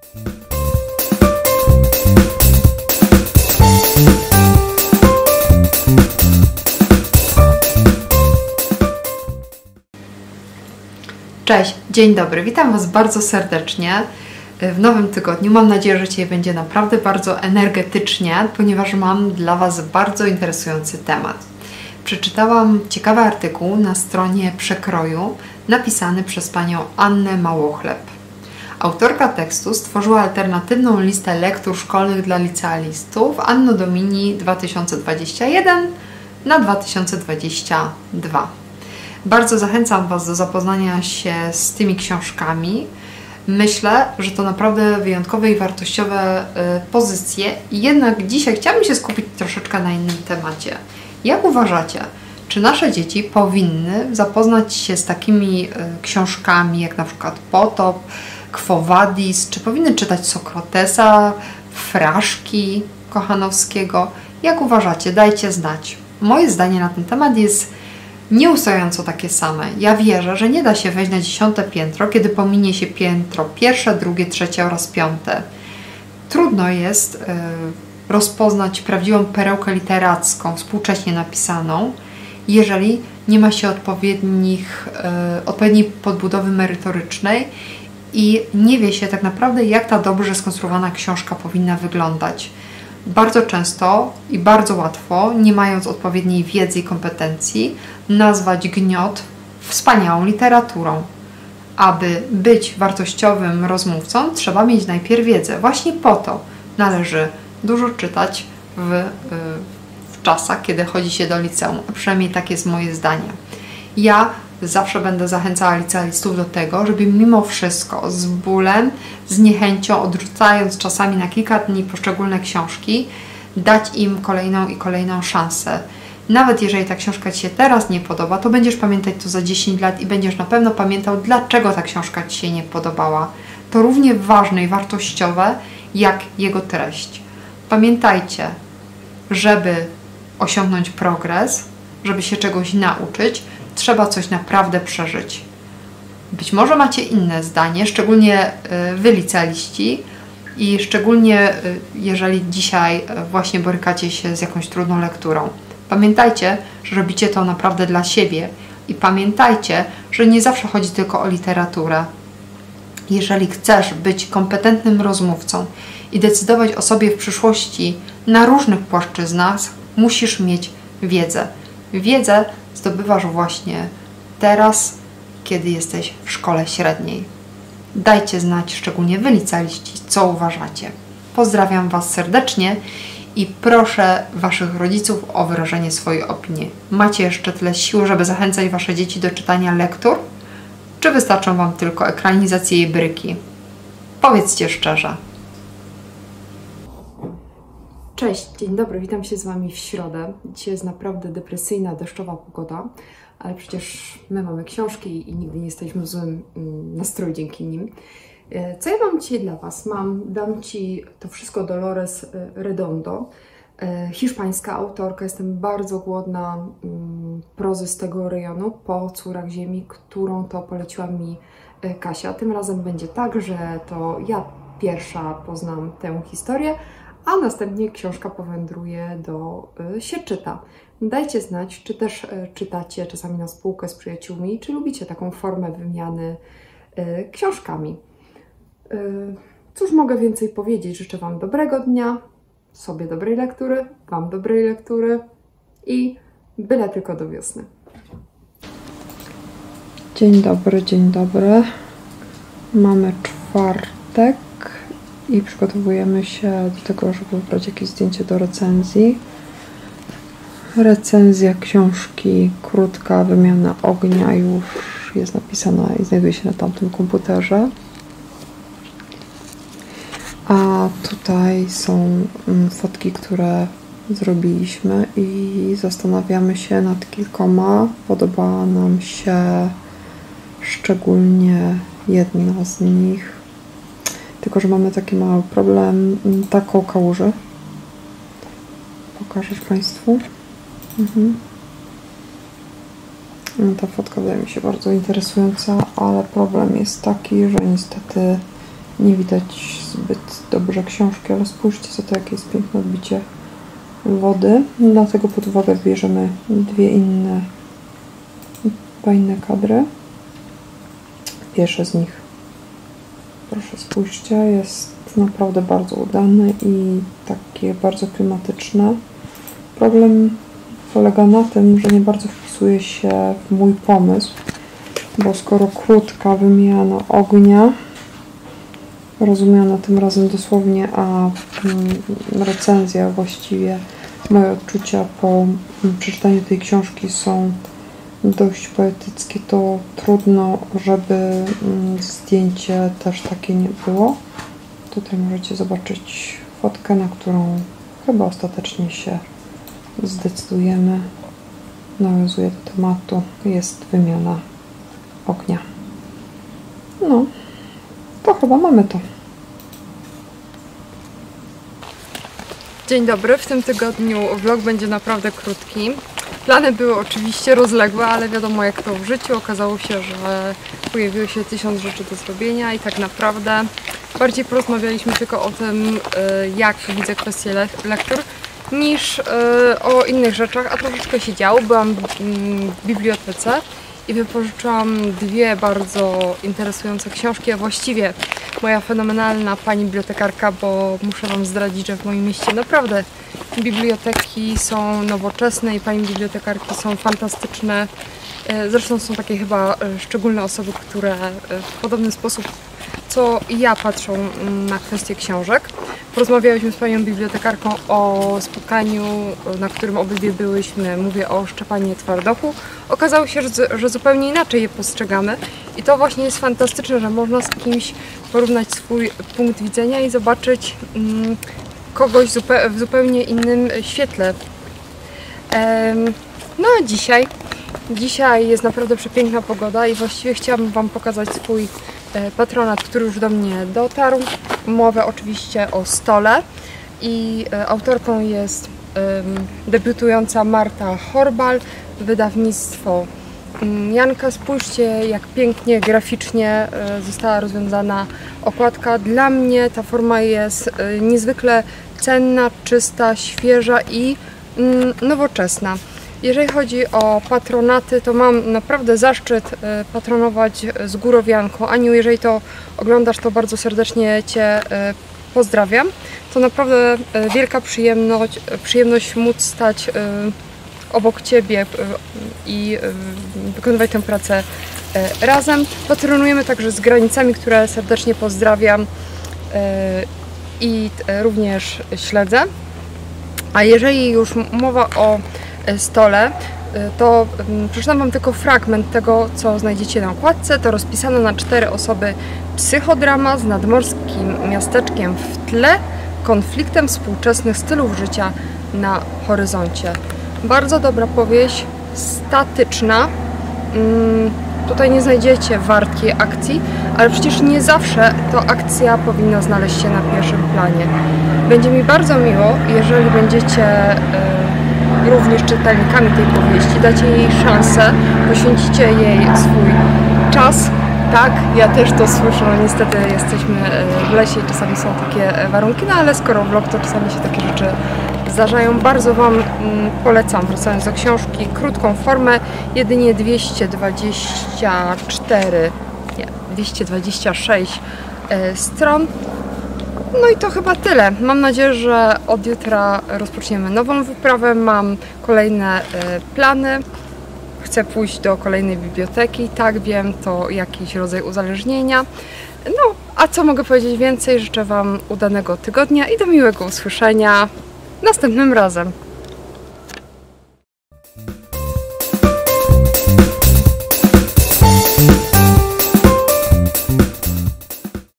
Cześć, dzień dobry, witam Was bardzo serdecznie w nowym tygodniu. Mam nadzieję, że dzisiaj będzie naprawdę bardzo energetycznie, ponieważ mam dla Was bardzo interesujący temat. Przeczytałam ciekawy artykuł na stronie Przekroju, napisany przez panią Annę Małochleb. Autorka tekstu stworzyła alternatywną listę lektur szkolnych dla licealistów Anno Domini 2021 na 2022. Bardzo zachęcam Was do zapoznania się z tymi książkami. Myślę, że to naprawdę wyjątkowe i wartościowe pozycje. Jednak dzisiaj chciałabym się skupić troszeczkę na innym temacie. Jak uważacie, czy nasze dzieci powinny zapoznać się z takimi książkami jak na przykład Potop, Quo Vadis, czy powinny czytać Sokratesa, Fraszki Kochanowskiego? Jak uważacie? Dajcie znać. Moje zdanie na ten temat jest nieustająco takie same. Ja wierzę, że nie da się wejść na 10. piętro, kiedy pominie się piętro pierwsze, drugie, trzecie oraz piąte. Trudno jest rozpoznać prawdziwą perełkę literacką, współcześnie napisaną, jeżeli nie ma się odpowiedniej podbudowy merytorycznej i nie wie się tak naprawdę, jak ta dobrze skonstruowana książka powinna wyglądać. Bardzo często i bardzo łatwo, nie mając odpowiedniej wiedzy i kompetencji, nazwać gniot wspaniałą literaturą. Aby być wartościowym rozmówcą, trzeba mieć najpierw wiedzę. Właśnie po to należy dużo czytać w czasach, kiedy chodzi się do liceum. A przynajmniej tak jest moje zdanie. Ja zawsze będę zachęcała licealistów do tego, żeby mimo wszystko z bólem, z niechęcią, odrzucając czasami na kilka dni poszczególne książki, dać im kolejną i kolejną szansę. Nawet jeżeli ta książka Ci się teraz nie podoba, to będziesz pamiętać to za 10 lat i będziesz na pewno pamiętał, dlaczego ta książka Ci się nie podobała. To równie ważne i wartościowe, jak jego treść. Pamiętajcie, żeby osiągnąć progres, żeby się czegoś nauczyć, trzeba coś naprawdę przeżyć. Być może macie inne zdanie, szczególnie Wy licealiści i szczególnie jeżeli dzisiaj właśnie borykacie się z jakąś trudną lekturą. Pamiętajcie, że robicie to naprawdę dla siebie i pamiętajcie, że nie zawsze chodzi tylko o literaturę. Jeżeli chcesz być kompetentnym rozmówcą i decydować o sobie w przyszłości na różnych płaszczyznach, musisz mieć wiedzę. Wiedzę zdobywasz właśnie teraz, kiedy jesteś w szkole średniej. Dajcie znać, szczególnie Wy licealiści, co uważacie. Pozdrawiam Was serdecznie i proszę Waszych rodziców o wyrażenie swojej opinii. Macie jeszcze tyle sił, żeby zachęcać Wasze dzieci do czytania lektur? Czy wystarczą Wam tylko ekranizacje i bryki? Powiedzcie szczerze. Cześć, dzień dobry, witam się z Wami w środę. Dzisiaj jest naprawdę depresyjna, deszczowa pogoda, ale przecież my mamy książki i nigdy nie jesteśmy w złym nastroju dzięki nim. Co ja mam dzisiaj dla Was? Dam Ci to wszystko Dolores Redondo, hiszpańska autorka. Jestem bardzo głodna prozy z tego rejonu po Córach Ziemi, którą to poleciła mi Kasia. Tym razem będzie tak, że to ja pierwsza poznam tę historię, a następnie książka powędruje do Sieczyta. Dajcie znać, czy też czytacie czasami na spółkę z przyjaciółmi, czy lubicie taką formę wymiany książkami. Cóż mogę więcej powiedzieć? Życzę Wam dobrego dnia, sobie dobrej lektury, Wam dobrej lektury i byle tylko do wiosny. Dzień dobry, dzień dobry. Mamy czwartek i przygotowujemy się do tego, żeby wybrać jakieś zdjęcie do recenzji. Recenzja książki Krótka wymiana ognia już jest napisana i znajduje się na tamtym komputerze. A tutaj są fotki, które zrobiliśmy i zastanawiamy się nad kilkoma. Podoba nam się szczególnie jedna z nich. Tylko że mamy taki mały problem, taką kałużę. Pokażesz Państwu? Ta fotka wydaje mi się bardzo interesująca, ale problem jest taki, że niestety nie widać zbyt dobrze książki, ale spójrzcie, co to jakie jest piękne odbicie wody. Dlatego pod uwagę bierzemy dwie inne fajne kadry. Pierwsze z nich, proszę spójrzcie, jest naprawdę bardzo udane i takie bardzo klimatyczne. Problem polega na tym, że nie bardzo wpisuje się w mój pomysł, bo skoro krótka wymiana ognia, rozumiana tym razem dosłownie, a recenzja, właściwie moje odczucia po przeczytaniu tej książki są dość poetyckie, to trudno, żeby zdjęcie też takie nie było. Tutaj możecie zobaczyć fotkę, na którą chyba ostatecznie się zdecydujemy. Nawiązuje do tematu. Jest wymiana ognia. No, to chyba mamy to. Dzień dobry, w tym tygodniu vlog będzie naprawdę krótki. Plany były oczywiście rozległe, ale wiadomo jak to w życiu. Okazało się, że pojawiło się 1000 rzeczy do zrobienia i tak naprawdę bardziej porozmawialiśmy tylko o tym, jak widzę kwestię lektur, niż o innych rzeczach, a troszeczkę się działo. Byłam w bibliotece i wypożyczyłam dwie bardzo interesujące książki, a właściwie moja fenomenalna pani bibliotekarka, bo muszę Wam zdradzić, że w moim mieście naprawdę biblioteki są nowoczesne i pani bibliotekarki są fantastyczne. Zresztą są takie chyba szczególne osoby, które w podobny sposób co i ja patrzą na kwestię książek. Porozmawiałyśmy z panią bibliotekarką o spotkaniu, na którym obydwie byłyśmy. Mówię o Szczepanie Twardochu. Okazało się, że zupełnie inaczej je postrzegamy i to właśnie jest fantastyczne, że można z kimś porównać swój punkt widzenia i zobaczyć kogoś w zupełnie innym świetle. No a dzisiaj jest naprawdę przepiękna pogoda i właściwie chciałabym Wam pokazać swój patronat, który już do mnie dotarł. Mowę oczywiście o Stole i autorką jest debiutująca Marta Horbal, wydawnictwo Janka. Spójrzcie, jak pięknie, graficznie została rozwiązana okładka. Dla mnie ta forma jest niezwykle cenna, czysta, świeża i nowoczesna. Jeżeli chodzi o patronaty, to mam naprawdę zaszczyt patronować z Górowianką. Aniu, jeżeli to oglądasz, to bardzo serdecznie Cię pozdrawiam. To naprawdę wielka przyjemność móc stać obok Ciebie i wykonywać tę pracę razem. Patronujemy także z Granicami, które serdecznie pozdrawiam i również śledzę. A jeżeli już mowa o Stole, to przeczytam Wam tylko fragment tego, co znajdziecie na okładce. To rozpisane na 4 osoby psychodrama z nadmorskim miasteczkiem w tle, konfliktem współczesnych stylów życia na horyzoncie. Bardzo dobra powieść, statyczna. Tutaj nie znajdziecie wartkiej akcji, ale przecież nie zawsze to akcja powinna znaleźć się na pierwszym planie. Będzie mi bardzo miło, jeżeli będziecie również czytelnikami tej powieści, dacie jej szansę, poświęcicie jej swój czas. Tak, ja też to słyszę, no niestety jesteśmy w lesie i czasami są takie warunki, no ale skoro vlog, to czasami się takie rzeczy zdarzają. Bardzo Wam polecam, wracając do książki, krótką formę, jedynie 226 stron. No i to chyba tyle. Mam nadzieję, że od jutra rozpoczniemy nową wyprawę. Mam kolejne plany. Chcę pójść do kolejnej biblioteki. Tak, wiem, to jakiś rodzaj uzależnienia. No, a co mogę powiedzieć więcej? Życzę Wam udanego tygodnia i do miłego usłyszenia następnym razem.